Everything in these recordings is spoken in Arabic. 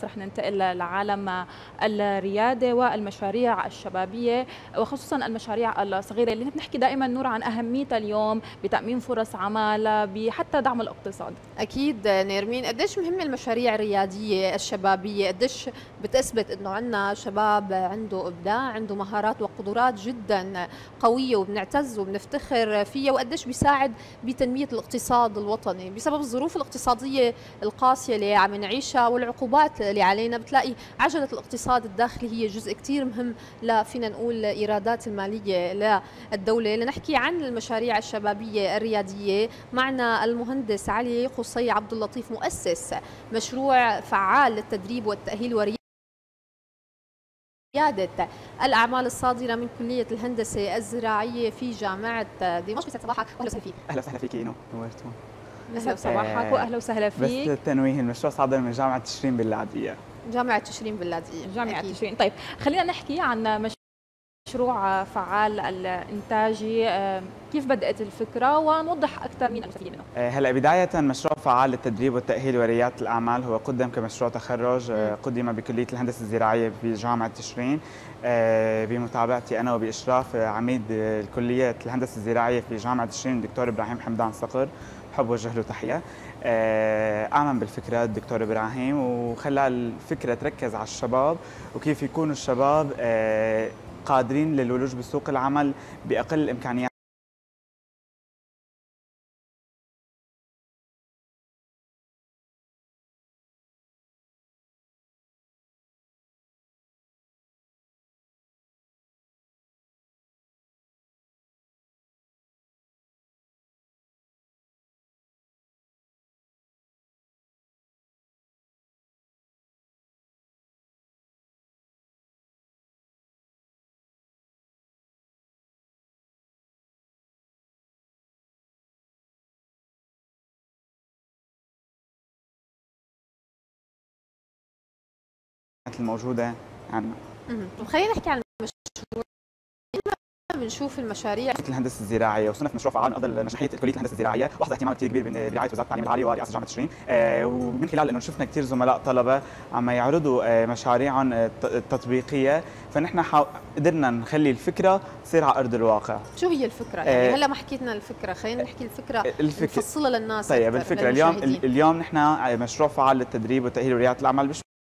خلص رح ننتقل لعالم الريادة والمشاريع الشبابية، وخصوصا المشاريع الصغيرة اللي بنحكي دائما نور عن أهميتها اليوم بتأمين فرص عمل، بحتى دعم الاقتصاد. أكيد نيرمين، قديش مهمة المشاريع الريادية الشبابية، قديش بتثبت إنه عندنا شباب عنده إبداع، عنده مهارات وقدرات جدا قوية وبنعتز وبنفتخر فيها، وقديش بيساعد بتنمية الاقتصاد الوطني. بسبب الظروف الاقتصادية القاسية اللي عم نعيشها والعقوبات اللي علينا، بتلاقي عجلة الاقتصاد الداخلي هي جزء كتير مهم فينا نقول إيرادات المالية للدولة. لنحكي عن المشاريع الشبابية الريادية معنا المهندس علي قصي عبد اللطيف، مؤسس مشروع فعال للتدريب والتأهيل وريادة الأعمال الصادرة من كلية الهندسة الزراعية في جامعة دمشق. يسعد صباحك وأهلا وسهلا فيك. أهلا وسهلا فيك إينو، نورتون. يسعد صباحك واهلا وسهلا فيك. بس التنويه، المشروع صادر من جامعة تشرين باللاذقية. جامعة تشرين باللاذقية. جامعة تشرين. طيب خلينا نحكي عن مشروع فعال الإنتاجي، كيف بدأت الفكرة ونوضح أكثر مين المستفيدين منه. هلا بداية مشروع فعال للتدريب والتأهيل وريادة الأعمال هو قدم كمشروع تخرج، قدم بكلية الهندسة الزراعية بجامعة تشرين بمتابعتي أنا وبإشراف عميد الكلية الهندسة الزراعية في جامعة تشرين الدكتور إبراهيم حمدان صقر، بحب أوجه له تحية. آمن بالفكرة الدكتور إبراهيم وخلى الفكرة تركز على الشباب وكيف يكونوا الشباب قادرين للولوج بسوق العمل بأقل الإمكانيات. الموجودة عندنا. خلينا نحكي عن المشروع. بنشوف المشاريع في الهندسه الزراعيه، وصلنا في مشروع فعال من افضل نجاحيه كليه الهندسه الزراعيه، واخذ اهتمام كثير كبير برعايه وزاره التعليم العالي ورئاسه جامعه تشرين، ومن خلال انه شفنا كثير زملاء طلبه عم يعرضوا مشاريعهم التطبيقيه، فنحن قدرنا نخلي الفكره تصير على ارض الواقع. شو هي الفكره؟ يعني هلا ما حكيتنا الفكره، خلينا نحكي الفكره نفصلها للناس. طيب الفكره اليوم نحن مشروع فعال للتدريب والتاهيل ورياده الاعمال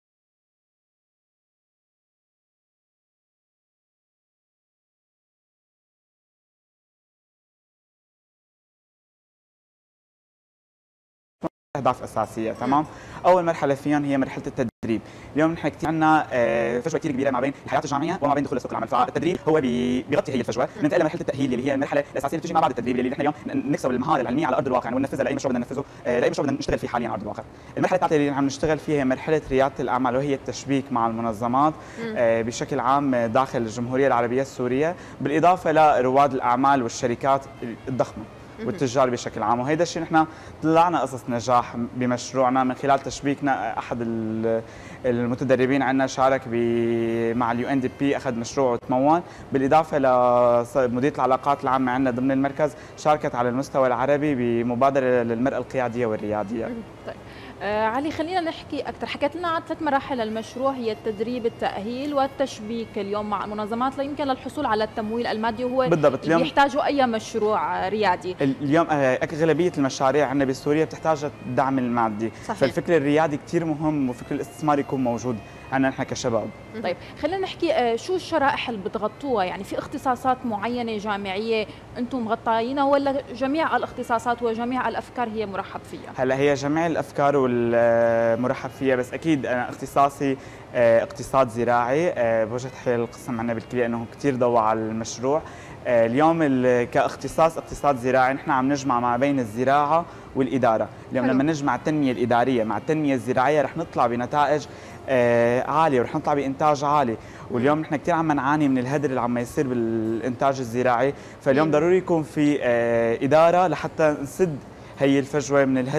أهداف أساسية. تمام. أول مرحلة فيهم هي مرحلة التدريب. اليوم نحن كثير عندنا فجوة كثير كبيرة ما بين الحياة الجامعية وما بين دخول سوق العمل، فالتدريب هو بيغطي هي الفجوة. ننتقل لمرحلة التأهيل اللي هي المرحلة الأساسية اللي بتيجي ما بعد التدريب، اللي نحن اليوم نكسب المهارة العلمية على أرض الواقع وننفذها لأي مشروع بدنا ننفذه، لأي مشروع بدنا نشتغل فيه حاليا على أرض الواقع. المرحلة الثالثة اللي عم نشتغل فيها هي مرحلة ريادة الأعمال، وهي التشبيك مع المنظمات بشكل عام داخل الجمهورية العربية السورية، بالإضافة لرواد الأعمال والشركات الضخمة والتجار بشكل عام. وهيدا الشيء نحن طلعنا قصص نجاح بمشروعنا من خلال تشبيكنا. احد المتدربين عندنا شارك مع اليو ان دي بي، اخذ مشروع وتمول، بالاضافه لمديريه العلاقات العامه عندنا ضمن المركز شاركت على المستوى العربي بمبادره للمراه القياديه والرياديه. طيب علي، خلينا نحكي أكثر. حكيت لنا عن 3 مراحل المشروع، هي التدريب، التأهيل والتشبيك اليوم مع المنظمات يمكن للحصول على التمويل المادي، وهو بالضبط اللي يحتاجه أي مشروع ريادي. اليوم أغلبية المشاريع عندنا بسوريا بتحتاج الدعم المادي. صحيح. فالفكر الريادي كثير مهم وفكر الاستثمار يكون موجود عندنا نحن كشباب. طيب خلينا نحكي شو الشرائح اللي بتغطوها؟ يعني في اختصاصات معينة جامعية أنتم مغطيينها، ولا جميع الاختصاصات وجميع الأفكار هي مرحب فيها؟ هلا هي جميع الأفكار والمرحب فيها، بس أكيد أنا اختصاصي اقتصاد زراعي. بوجه تحية للقسم عندنا بالكلية أنه كثير ضوى على المشروع. اليوم كاختصاص اقتصاد زراعي نحن عم نجمع ما بين الزراعة والإدارة. اليوم لما نجمع التنمية الإدارية مع التنمية الزراعية رح نطلع بنتائج عالية ورح نطلع بإنتاج عالي. واليوم نحن كثير عم نعاني من الهدر اللي عم يصير بالإنتاج الزراعي، فاليوم ضروري يكون في إدارة لحتى نسد هي الفجوة من الهدر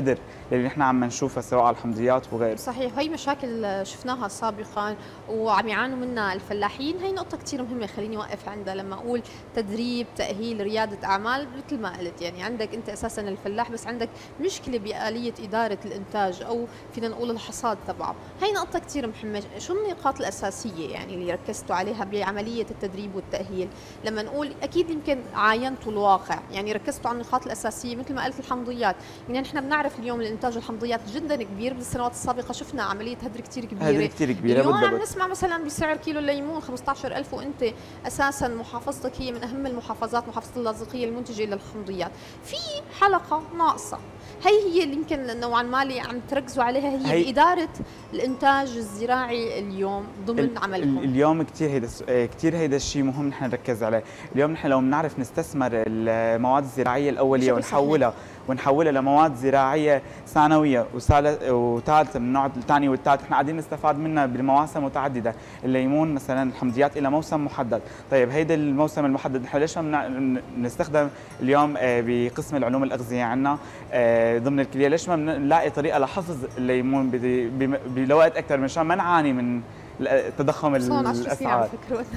اللي نحن عم نشوفها سواء على الحمضيات وغيره. صحيح، هي مشاكل شفناها سابقا وعم يعانوا منها الفلاحين. هي نقطة كثير مهمة خليني اوقف عندها لما اقول تدريب، تأهيل، ريادة اعمال. مثل ما قلت يعني عندك انت اساسا الفلاح بس عندك مشكلة بآلية إدارة الانتاج او فينا نقول الحصاد تبعه. هي نقطة كثير مهمة. شو النقاط الأساسية يعني اللي ركزتوا عليها بعملية التدريب والتأهيل؟ لما نقول اكيد يمكن عاينتوا الواقع، يعني ركزتوا على النقاط الأساسية مثل ما قلت الحمضيات. يعني نحن بنعرف اليوم الانتاج الحمضيات جدا كبير، بالسنوات السابقة شفنا عملية هدر كثير كبيرة. هدر كثير كبيرة اليوم بالضبط. عم نسمع مثلا بسعر كيلو الليمون 15,000 وانت اساسا محافظتك هي من اهم المحافظات، محافظة اللاذقية المنتجة للحمضيات. في حلقة ناقصة، هي اللي يمكن نوعا ما اللي عم تركزوا عليها، هي بإدارة الانتاج الزراعي اليوم ضمن عملكم. اليوم كثير هيدا الشيء مهم نحن نركز عليه. اليوم نحن لو بنعرف نستثمر المواد الزراعية الأولية ونحولها لمواد زراعية ثانوية وثالثة من النوع الثاني والثالث، نحن قاعدين نستفاد منها بمواسم متعددة. الليمون مثلا الحمضيات إلى موسم محدد. طيب هيدا الموسم المحدد نحن ليش ما نستخدم اليوم بقسم العلوم الأغذية عندنا ضمن الكلية، ليش ما بنلاقي طريقة لحفظ الليمون بوقت أكثر مشان ما نعاني من تضخم الأسعار؟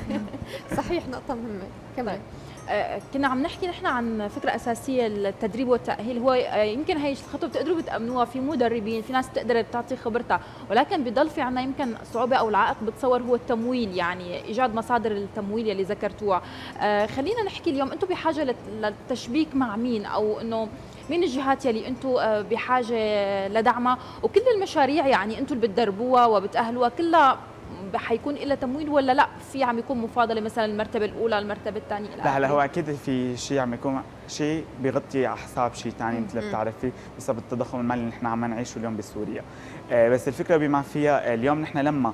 صحيح، نقطة مهمة كمان. كنا عم نحكي نحن عن فكرة أساسية التدريب والتأهيل. هو يمكن هي الخطوة بتقدروا بتأمنوها، في مدربين، في ناس بتقدر تعطي خبرتها، ولكن بضل في عنا يمكن صعوبة أو العائق بتصور هو التمويل، يعني إيجاد مصادر التمويل اللي ذكرتوها. خلينا نحكي اليوم أنتم بحاجة للتشبيك مع مين، أو إنه مين الجهات يلي انتم بحاجة لدعمها، وكل المشاريع يعني انتم اللي بتدربوها وبتأهلوها كلها حيكون لها تمويل ولا لا؟ في عم يكون مفاضله مثلا المرتبه الاولى المرتبه الثانيه؟ لا هلا هو اكيد في شيء عم يكون شيء بيغطي على حساب شيء ثاني مثل ما بتعرفي بسبب التضخم المالي اللي نحن عم نعيشه اليوم بسوريا. بس الفكره بما فيها اليوم نحن لما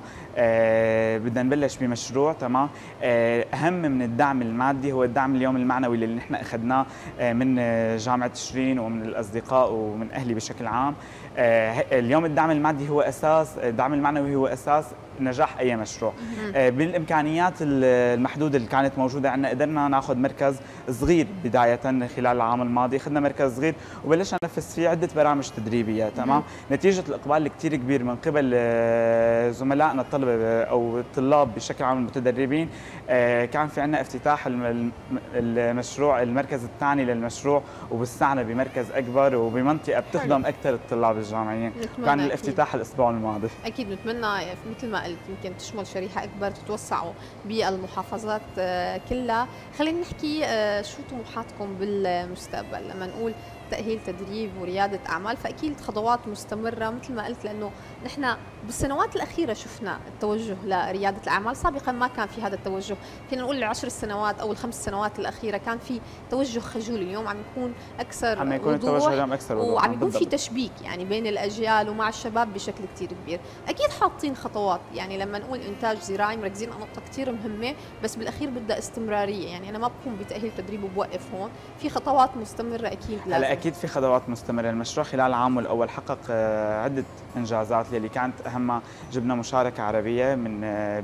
بدنا نبلش بمشروع تمام، اهم من الدعم المادي هو الدعم اليوم المعنوي اللي نحن اخذناه من جامعه تشرين ومن الاصدقاء ومن اهلي بشكل عام. اليوم الدعم المادي هو اساس، الدعم المعنوي هو اساس نجاح اي مشروع. بالامكانيات المحدوده اللي كانت موجوده عندنا قدرنا ناخذ مركز صغير بدايه خلال العام الماضي، اخذنا مركز صغير وبلشنا ننفذ فيه عده برامج تدريبيه تمام. نتيجه الاقبال الكثير كبير من قبل زملائنا الطلبه او الطلاب بشكل عام المتدربين، كان في عندنا افتتاح المشروع المركز الثاني للمشروع، وبستعنا بمركز اكبر وبمنطقه بتخدم اكثر الطلاب الجامعيين. كان الافتتاح الاسبوع الماضي. اكيد نتمنى مثل ما قلت يمكن تشمل شريحه اكبر، تتوسعوا بالمحافظات كلها. خلينا نحكي شو طموحاتكم بالمستقبل. لما نقول تأهيل، تدريب وريادة أعمال، فأكيد خطوات مستمرة مثل ما قلت، لأنه نحن بالسنوات الأخيرة شفنا التوجه لريادة الأعمال. سابقا ما كان في هذا التوجه، فينا نقول ال10 سنوات أو ال5 سنوات الأخيرة كان في توجه خجول. اليوم عم يكون أكثر عم يكون التوجه اليوم أكثر وضوح، وعم يكون في تشبيك يعني بين الأجيال ومع الشباب بشكل كثير كبير. أكيد حاطين خطوات، يعني لما نقول إنتاج زراعي مركزين على نقطة كثير مهمة، بس بالأخير بدها استمرارية. يعني أنا ما بقوم بتأهيل تدريب وبوقف هون، في خطوات مستمرة أكيد لازم. اكيد في خطوات مستمره. المشروع خلال العام الاول حقق عده انجازات اللي كانت اهمها جبنا مشاركه عربيه من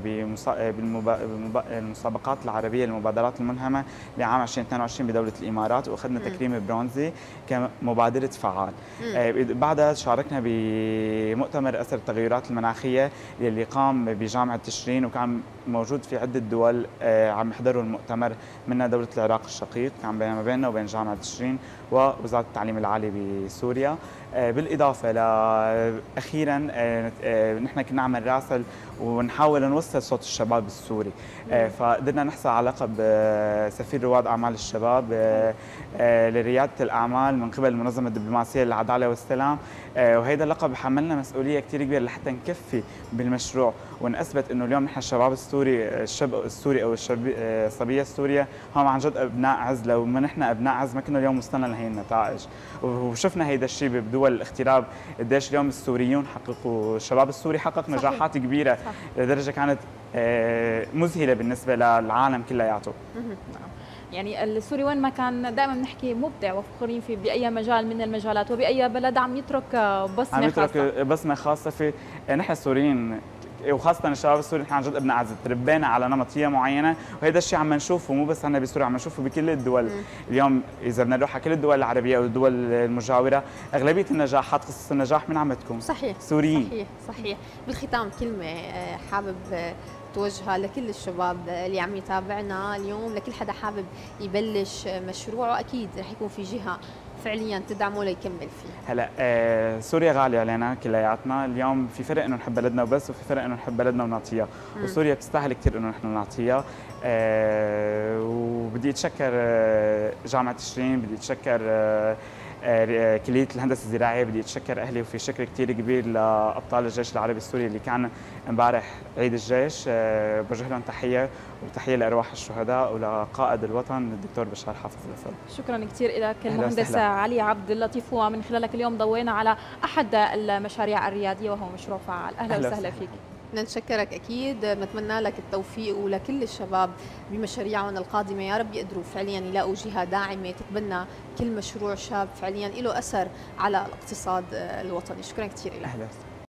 بالمسابقات العربيه للمبادرات الملهمه لعام 2022 بدوله الامارات، واخذنا تكريم برونزي كمبادره فعال. بعدها شاركنا بمؤتمر اثر التغيرات المناخيه اللي قام بجامعه تشرين، وكان موجود في عده دول عم يحضروا المؤتمر، منها دوله العراق الشقيق كان ما بيننا وبين جامعه تشرين ووزاره التعليم العالي بسوريا. بالاضافه اخيرا نحن كنا نعمل راسل ونحاول نوصل صوت الشباب السوري، فقدرنا نحصل على لقب سفير رواد اعمال الشباب لرياده الاعمال من قبل المنظمه الدبلوماسيه للعداله والسلام. وهذا اللقب حملنا مسؤوليه كثير كبيره لحتى نكفي بالمشروع ونثبت انه اليوم نحن الشباب السوري، الشاب السوري او الصبيه السوريه هم عن جد ابناء عز. لو ما نحن ابناء عز ما كنا اليوم وصلنا لهي النتائج. وشفنا هيدا الشيء بدول الاغتراب قديش اليوم السوريون حققوا، الشباب السوري حقق نجاحات كبيره لدرجه كانت مذهله بالنسبه للعالم كلياته. يعني السوري وين ما كان دائما بنحكي مبدع وفخورين فيه باي مجال من المجالات، وباي بلد عم يترك بصمه خاصه. بصمه خاصه في نحن السوريين وخاصه الشباب السوري نحن عن جد ابن عزت، تربينا على نمطيه معينه، وهذا الشيء عم نشوفه مو بس عندنا بسوريا، عم نشوفه بكل الدول. اليوم اذا بدنا نروح على كل الدول العربيه او الدول المجاوره، اغلبيه النجاحات قصص النجاح من عمتكم صحيح سوريين. صحيح. بالختام كلمه حابب توجهها لكل الشباب اللي عم يتابعنا اليوم، لكل حدا حابب يبلش مشروعه، اكيد رح يكون في جهه فعليا تدعمه ليكمل فيه. هلا سوريا غاليه علينا كلياتنا، اليوم في فرق انه نحب بلدنا وبس، وفي فرق انه نحب بلدنا ونعطيها، وسوريا بتستاهل كثير انه نحن نعطيها. وبدي اتشكر جامعه تشرين، بدي اتشكر كليه الهندسه الزراعيه، بدي اتشكر اهلي، وفي شكر كثير كبير لابطال الجيش العربي السوري اللي كان امبارح عيد الجيش. بوجه لهم تحيه، وتحيه لارواح الشهداء ولقائد الوطن الدكتور بشار حافظ الاسد. شكرا كثير لك المهندس علي عبد اللطيف، ومن خلالك اليوم ضوينا على احد المشاريع الرياديه وهو مشروع فعال. اهلا وسهلا فيك. بدنا نشكرك اكيد، نتمنى لك التوفيق ولكل الشباب بمشاريعهم القادمه، يا رب يقدروا فعليا يلاقوا جهه داعمه تتبنى كل مشروع شاب فعليا له اثر على الاقتصاد الوطني. شكرا كثير لك. اهلا.